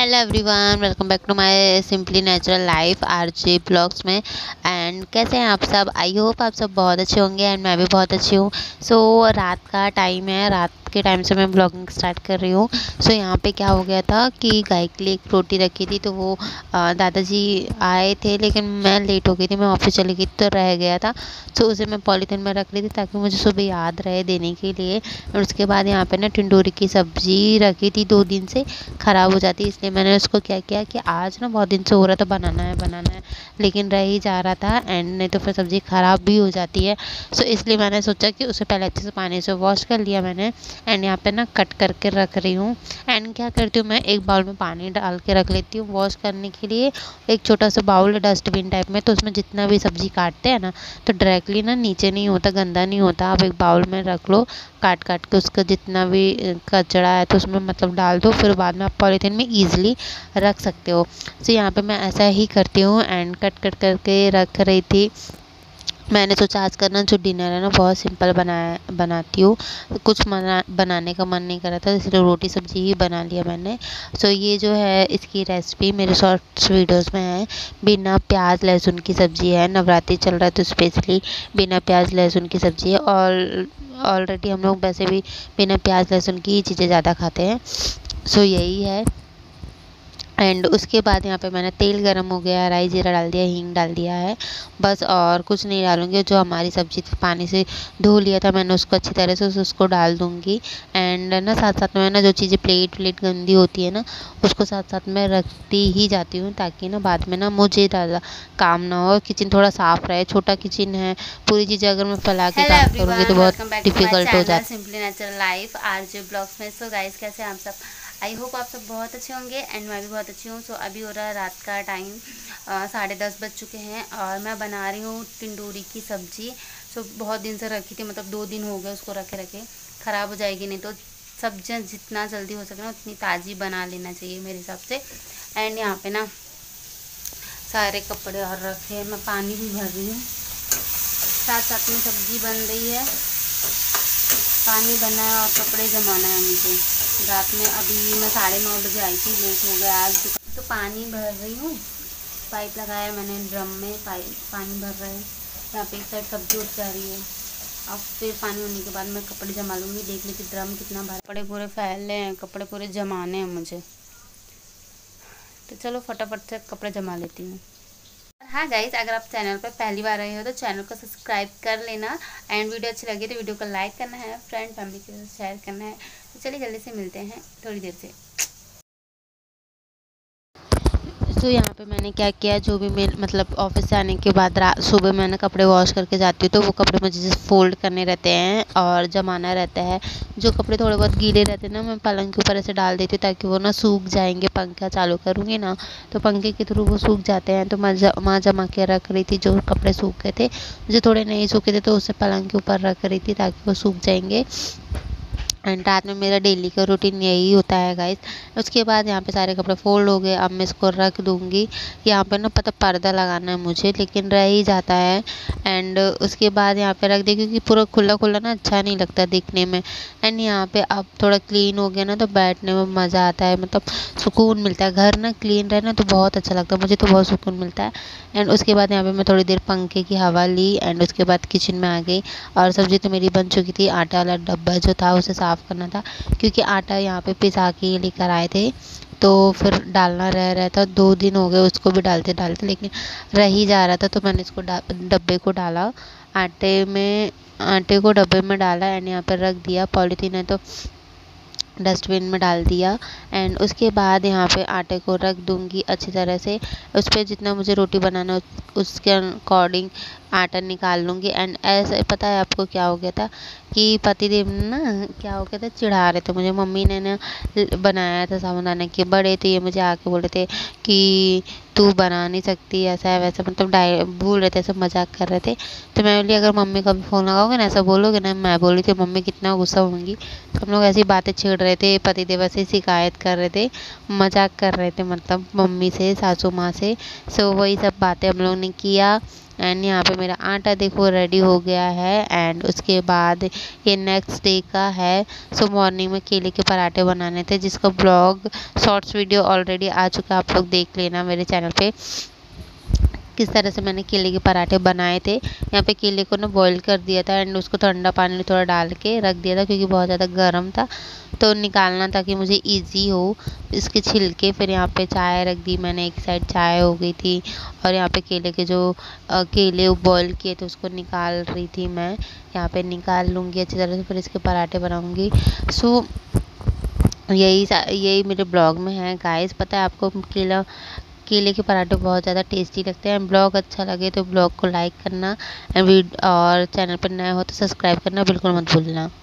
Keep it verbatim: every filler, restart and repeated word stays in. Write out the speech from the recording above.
Hello everyone, welcome back to my simply natural life RJ blogs में। And कैसे हैं आप सब? आई होप आप सब बहुत अच्छे होंगे एंड मैं भी बहुत अच्छी हूँ। सो so, रात का टाइम है, रात के टाइम से मैं ब्लॉगिंग स्टार्ट कर रही हूँ। सो so, यहाँ पे क्या हो गया था कि गाय के लिए एक रोटी रखी थी, तो वो दादाजी आए थे लेकिन मैं लेट हो गई थी, मैं ऑफिस चली गई तो रह गया था। सो so, उसे मैं पॉलीथीन में रख ली थी ताकि मुझे सुबह याद रहे देने के लिए। और उसके बाद यहाँ पे ना टिंडोरी की सब्ज़ी रखी थी, दो दिन से ख़राब हो जाती, इसलिए मैंने उसको क्या किया कि आज ना बहुत दिन से हो रहा था बनाना है बनाना है लेकिन रह ही जा रहा था, एंड नहीं तो फिर सब्ज़ी ख़राब भी हो जाती है। सो इसलिए मैंने सोचा कि उसे पहले अच्छे से पानी से वॉश कर लिया मैंने, एंड यहाँ पे ना कट करके रख रही हूँ। एंड क्या करती हूँ, मैं एक बाउल में पानी डाल के रख लेती हूँ वॉश करने के लिए। एक छोटा सा बाउल डस्टबिन टाइप में, तो उसमें जितना भी सब्ज़ी काटते हैं ना तो डायरेक्टली ना नीचे नहीं होता, गंदा नहीं होता। आप एक बाउल में रख लो, काट काट के उसका जितना भी कचरा है तो उसमें मतलब डाल दो, फिर बाद में आप पॉलीथीन में ईजिली रख सकते हो। सो यहाँ पे मैं ऐसा ही करती हूँ एंड कट कट करके रख रही थी। मैंने सोचा आज का ना जो डिनर है ना बहुत सिंपल बनाया बनाती हूँ, कुछ मना बनाने का मन नहीं कर रहा था, इसलिए रोटी सब्जी ही बना लिया मैंने। सो ये जो है इसकी रेसिपी मेरे शॉर्ट्स वीडियोस में है। बिना प्याज लहसुन की सब्ज़ी है, नवरात्रि चल रहा है तो स्पेशली बिना प्याज लहसुन की सब्ज़ी है। और ऑलरेडी हम लोग वैसे भी बिना प्याज लहसुन की चीज़ें ज़्यादा खाते हैं। सो यही है। एंड उसके बाद यहाँ पे मैंने तेल गरम हो गया, राई जीरा डाल दिया, हींग डाल दिया है बस, और कुछ नहीं डालूँगी। जो हमारी सब्ज़ी पानी से धो लिया था मैंने उसको अच्छी तरह से उसको डाल दूँगी। एंड ना साथ साथ में ना जो चीज़ें प्लेट प्लेट गंदी होती है ना उसको साथ साथ में रखती ही जाती हूँ, ताकि ना बाद में ना मुझे ज़्यादा काम ना हो, किचन थोड़ा साफ़ रहे। छोटा किचन है, पूरी चीज़ें अगर मैं फैला के काम करूँगी तो बहुत डिफिकल्ट हो जाता है। Simply natural life RJ blogs में। सो गाइस, कैसे हैं आप सब? आई होप आप सब बहुत अच्छे होंगे एंड मैं भी बहुत अच्छी हूँ। सो अभी हो रहा है रात का टाइम, साढ़े दस बज चुके हैं और मैं बना रही हूँ टिंडोरी की सब्ज़ी। सो बहुत दिन से रखी थी, मतलब दो दिन हो गए उसको रखे रखे, ख़राब हो जाएगी नहीं, तो सब्जियाँ जितना जल्दी हो सके ना उतनी ताज़ी बना लेना चाहिए मेरे हिसाब से। एंड यहाँ पे ना सारे कपड़े और रखे हैं, मैं पानी भी भर रही हूँ, साथ साथ में सब्ज़ी बन रही है, पानी बना है और कपड़े जमाना है मुझे। रात में अभी मैं साढ़े नौ बजे आई थी, लेट हो गया आज। तो पानी भर रही हूँ, पाइप लगाया मैंने ड्रम में, पाइप पानी भर रहे हैं। यहाँ पे एक साइड सब्जी उठ जा रही है, अब फिर पानी होने के बाद मैं कपड़े जमा लूँगी। देख लेती ड्रम कितना भरा, कपड़े पूरे फैले हैं, कपड़े पूरे जमाने हैं मुझे, तो चलो फटाफट से कपड़े जमा लेती हूँ। हाँ गाइस, अगर आप चैनल पर पहली बार आए हो तो चैनल को सब्सक्राइब कर लेना, एंड वीडियो अच्छी लगी तो वीडियो को लाइक करना है, फ्रेंड फैमिली के साथ शेयर करना है। तो चलिए जल्दी से मिलते हैं थोड़ी देर से। तो यहाँ पे मैंने क्या किया, जो भी मैं मतलब ऑफिस से आने के बाद रात सुबह मैंने कपड़े वॉश करके जाती हूँ, तो वो कपड़े मुझे जैसे फोल्ड करने रहते हैं और जमाना रहता है। जो कपड़े थोड़े बहुत गीले रहते हैं ना मैं पलंग के ऊपर ऐसे डाल देती हूँ ताकि वो ना सूख जाएंगे। पंखा चालू करूँगी ना तो पंखे के थ्रू वो सूख जाते हैं। तो मैं माँ जमा के रख रही थी, जो कपड़े सूख गए थे, जो थोड़े नहीं सूखे थे तो उसे पलंग के ऊपर रख रही थी ताकि वो सूख जाएंगे। एंड रात में मेरा डेली का रूटीन यही होता है गाइस। उसके बाद यहाँ पे सारे कपड़े फोल्ड हो गए, अब मैं इसको रख दूँगी। यहाँ पे ना पता पर्दा लगाना है मुझे, लेकिन रह ही जाता है। एंड उसके बाद यहाँ पे रख दे, क्योंकि पूरा खुला खुला ना अच्छा नहीं लगता दिखने में। एंड यहाँ पे अब थोड़ा क्लीन हो गया ना तो बैठने में मज़ा आता है, मतलब सुकून मिलता है। घर ना क्लीन रहे ना तो बहुत अच्छा लगता है, मुझे तो बहुत सुकून मिलता है। एंड उसके बाद यहाँ पे मैं थोड़ी देर पंखे की हवा ली, एंड उसके बाद किचन में आ गई। और सब्ज़ी तो मेरी बन चुकी थी, आटा वाला डब्बा जो था उसे साफ़ करना था, क्योंकि आटा यहाँ पे पिसा के लेकर आए थे तो फिर डालना रह रहा था। दो दिन हो गए उसको भी डालते डालते, लेकिन रह ही जा रहा था, तो मैंने इसको डब्बे को डाला, आटे में आटे को डब्बे में डाला एंड यहाँ पर रख दिया। पॉलीथीन है तो डस्टबिन में डाल दिया। एंड उसके बाद यहाँ पे आटे को रख दूँगी अच्छी तरह से, उस पर जितना मुझे रोटी बनाना उसके अकॉर्डिंग आटा निकाल लूँगी। एंड ऐसे पता है आपको क्या हो गया था कि पतिदेव ना क्या हो गया था, चिढ़ा रहे थे मुझे। मम्मी ने ना बनाया था साबूदाना के बड़े, तो ये मुझे आके बोल रहे थे कि तू बना नहीं सकती, ऐसा है वैसा, मतलब डाय भूल रहे थे, सब मजाक कर रहे थे। तो मैं बोली अगर मम्मी का भी फ़ोन लगाओगे ना ऐसा बोलोगे ना, मैं बोली थी मम्मी कितना गुस्सा होंगी। तो हम लोग ऐसी बातें छेड़ रहे थे, पतिदेव ऐसे शिकायत कर रहे थे, मजाक कर रहे थे, मतलब मम्मी से, सासू माँ से। सो वही सब बातें हम लोग ने किया। एंड यहाँ पे मेरा आटा देखो रेडी हो गया है। एंड उसके बाद ये नेक्स्ट डे का है। सो मॉर्निंग में केले के पराठे बनाने थे, जिसका ब्लॉग शॉर्ट्स वीडियो ऑलरेडी आ चुका है, आप लोग देख लेना मेरे चैनल पे किस तरह से मैंने केले के पराठे बनाए थे। यहाँ पे केले को ना बॉईल कर दिया था एंड उसको ठंडा पानी में थोड़ा डाल के रख दिया था, क्योंकि बहुत ज़्यादा गर्म था तो निकालना ताकि मुझे इजी हो इसके छिलके। फिर यहाँ पे चाय रख दी मैंने, एक साइड चाय हो गई थी और यहाँ पे केले के जो अ, केले बॉईल किए थे उसको निकाल रही थी मैं। यहाँ पे निकाल लूँगी अच्छी तरह से, फिर इसके पराठे बनाऊँगी। सो यही सा- यही मेरे ब्लॉग में है गाइस। पता है आपको केला केले के पराठे बहुत ज़्यादा टेस्टी लगते हैं। ब्लॉग अच्छा लगे तो ब्लॉग को लाइक करना एंड और चैनल पर नया हो तो सब्सक्राइब करना बिल्कुल मत भूलना।